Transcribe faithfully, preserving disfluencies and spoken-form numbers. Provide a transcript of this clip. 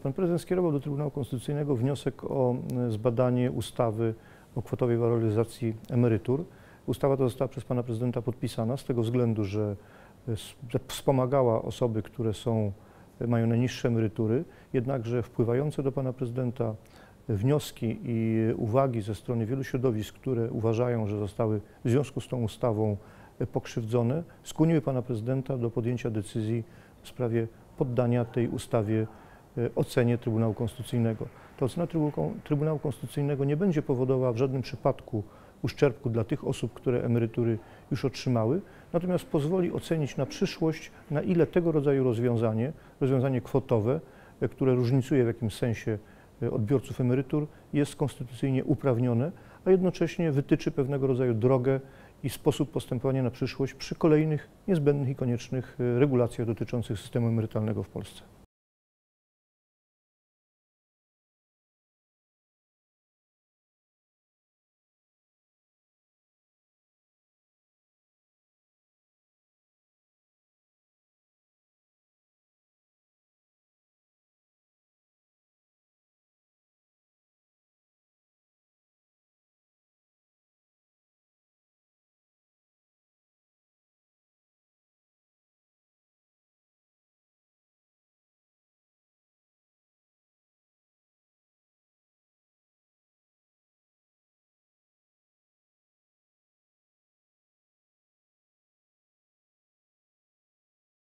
Pan prezydent skierował do Trybunału Konstytucyjnego wniosek o zbadanie ustawy o kwotowej waloryzacji emerytur. Ustawa ta została przez pana prezydenta podpisana z tego względu, że wspomagała osoby, które są, mają najniższe emerytury, jednakże wpływające do pana prezydenta wnioski i uwagi ze strony wielu środowisk, które uważają, że zostały w związku z tą ustawą pokrzywdzone, skłoniły pana prezydenta do podjęcia decyzji w sprawie poddania tej ustawie ocenie Trybunału Konstytucyjnego. Ta ocena Trybunału Konstytucyjnego nie będzie powodowała w żadnym przypadku uszczerbku dla tych osób, które emerytury już otrzymały, natomiast pozwoli ocenić na przyszłość, na ile tego rodzaju rozwiązanie, rozwiązanie kwotowe, które różnicuje w jakimś sensie odbiorców emerytur, jest konstytucyjnie uprawnione, a jednocześnie wytyczy pewnego rodzaju drogę i sposób postępowania na przyszłość przy kolejnych niezbędnych i koniecznych regulacjach dotyczących systemu emerytalnego w Polsce.